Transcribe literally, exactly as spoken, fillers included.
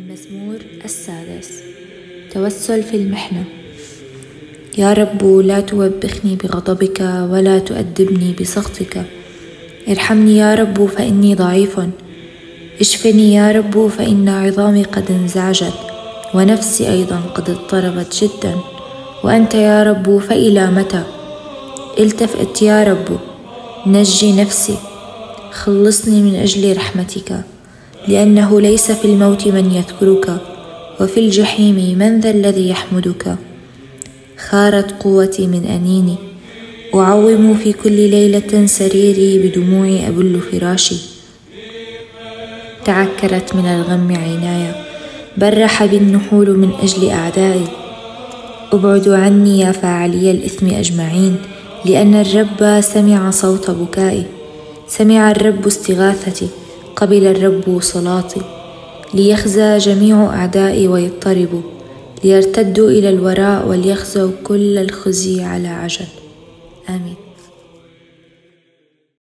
المزمور السادس. توسل في المحنة. يا رب لا توبخني بغضبك ولا تؤدبني بسخطك. ارحمني يا رب فإني ضعيف، اشفني يا رب فإن عظامي قد انزعجت ونفسي أيضا قد اضطربت جدا. وأنت يا رب فإلى متى؟ التفت يا رب، نجي نفسي، خلصني من أجل رحمتك، لأنه ليس في الموت من يذكرك، وفي الجحيم من ذا الذي يحمدك. خارت قوتي من أنيني، أعوم في كل ليلة سريري بدموعي أبل فراشي. تعكرت من الغم عيناي، برح بي النحول من أجل أعدائي. ابعدوا عني يا فاعلي الإثم أجمعين، لأن الرب سمع صوت بكائي. سمع الرب استغاثتي، قبل الرب صلاتي. ليخزى جميع أعدائي ويضطربوا، ليرتدوا إلى الوراء وليخزوا كل الخزي على عجل. آمين.